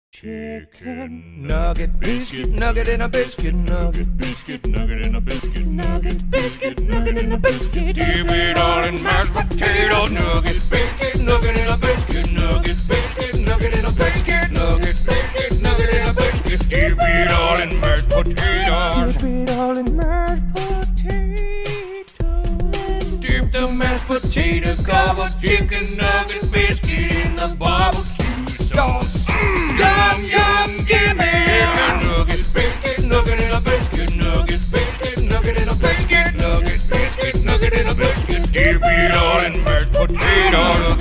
Chicken nugget, biscuit nugget in a biscuit nugget, biscuit nugget in a biscuit nugget, biscuit nugget in a biscuit. Dip it all in mashed potatoes. Nugget, biscuit nugget in a biscuit nugget, biscuit nugget in a biscuit nugget, biscuit nugget in a biscuit. Dip it all in mashed potatoes. Dip it all in mashed potatoes. Dip the mashed potato covered chicken nugget biscuit in the barbecue sauce. Yum, yum, gimme! Nugget, biscuit, nugget in a biscuit, nugget, biscuit, nugget in a biscuit, nugget, biscuit, nugget in a biscuit. Dip it all in mashed potatoes.